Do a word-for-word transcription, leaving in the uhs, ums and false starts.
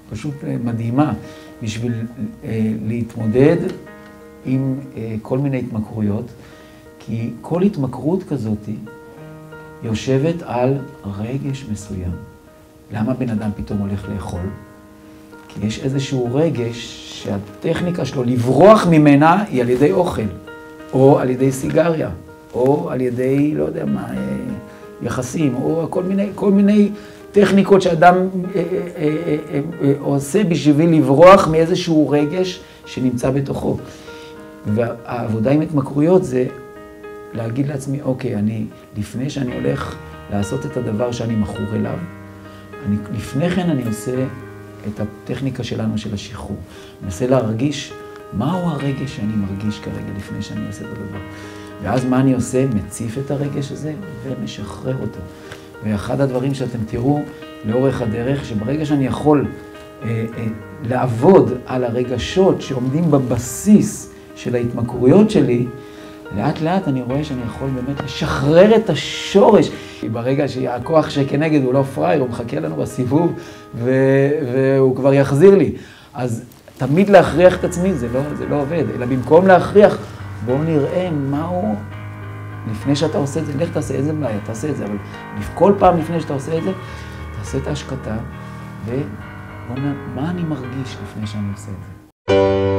פשוט מדהימה בשביל להתמודד עם כל מיני התמכרויות, כי כל התמכרות כזאת יושבת על רגש מסוים. למה בן אדם פתאום הולך לאכול? כי יש איזשהו רגש שהטכניקה שלו לברוח ממנה היא על ידי אוכל, או על ידי סיגריה, או על ידי, לא יודע מה, יחסים, או כל מיני, כל מיני טכניקות שאדם אה, אה, אה, אה, עושה בשביל לברוח מאיזשהו רגש שנמצא בתוכו. והעבודה עם התמכרויות זה להגיד לעצמי, אוקיי, אני, לפני שאני הולך לעשות את הדבר שאני מכור אליו, אני, לפני כן אני עושה את הטכניקה שלנו של השחרור. אני מנסה להרגיש מהו הרגש שאני מרגיש כרגע לפני שאני עושה את הדבר. ואז מה אני עושה? מציף את הרגש הזה ומשחרר אותו. ואחד הדברים שאתם תראו לאורך הדרך, שברגע שאני יכול אה, אה, לעבוד על הרגשות שעומדים בבסיס של ההתמכרויות שלי, לאט לאט אני רואה שאני יכול באמת לשחרר את השורש. ברגע שהכוח שכנגד הוא לא פרייר, הוא מחכה לנו בסיבוב ו- והוא כבר יחזיר לי. אז תמיד להכריח את עצמי, זה לא, זה לא עובד, אלא במקום להכריח, בואו נראה מהו, לפני שאתה עושה את זה, לך תעשה איזה בעיה, תעשה את זה, אבל כל פעם לפני שאתה עושה את זה, תעשה את ההשקטה, ובואו נראה מה אני מרגיש לפני שאני עושה את זה.